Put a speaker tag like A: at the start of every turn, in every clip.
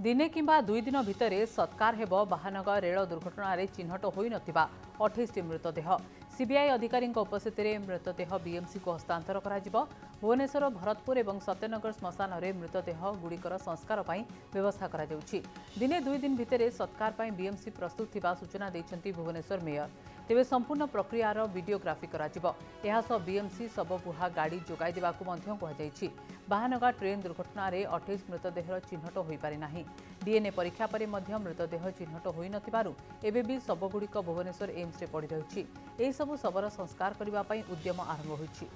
A: दिने किंबा 2 दिन भितर सत्कार हेब महानगर रेल दुर्घटन चिन्हट होई नथिबा 28 मृतदेह। सीबीआई अधिकारी उपस्थित मृतदेह बीएमसी को हस्तांतर करा भुवनेश्वर भरतपुर और सत्यनगर श्मशान में मृतदेह गुड़िकर संस्कार व्यवस्था करा जाउछि। दिने 2 दिन भितर सत्कार बीएमसी प्रस्तुत थिबा सूचना दैछन्ति भुवनेश्वर मेयर। तेबे संपूर्ण प्रक्रियार वीडियोग्राफी करा बीएमसी शवबुहा गाड़ी जोगाई देबाकु मध्य कहुଯାଇଛି। बाहानगा ट्रेन दुर्घटन 28 मृतदेह चिन्हट हो पारि नाही। डीएनए परीक्षा पर मृतदेह चिन्हट होई नथिबारु एबे भी शवगुड़िक भुवनेश्वर एम्स रे पड़ी रहिछि। एही सबु शवर संस्कार करबा पई उद्यम आरंभ होइछि।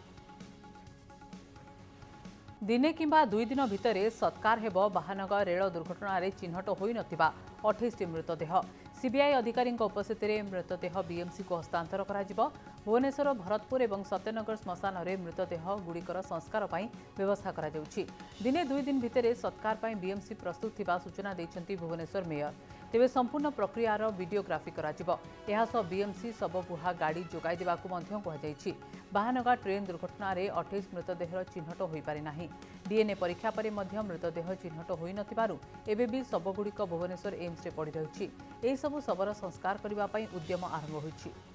A: दिने किंबा 2 दिन भितर सत्कार हेब महानगर रेल दुर्घटन चिन्हट होई नथिबा 28 मृतदेह। सीबीआई अधिकारी उपस्थित मृतदेह बीएमसी को हस्तांतर करा भुवनेश्वर भरतपुर और सत्यनगर श्मशान में मृतदेह गुड़िकर संस्कार व्यवस्था करा जाउछि। दिने 2 दिन भितर सत्कार बीएमसी प्रस्तुत थिबा सूचना दैछन्ति भुवनेश्वर मेयर। तेबे संपूर्ण प्रक्रियार वीडियोग्राफी करा बीएमसी शवबुहा गाड़ी जोगाई देबाकु मध्य कहुଯାଇଛି। बाहानगा ट्रेन दुर्घटन 28 मृतदेह चिन्हट हो पारि नाही। डीएनए परीक्षा पर मृतदेह चिन्हट होई नथिबारु एबे भी शवगुड़िक भुवनेश्वर एम्स रे पड़ी रहिछि। एही सबु शवर संस्कार करबा पई उद्यम आरंभ होइछि।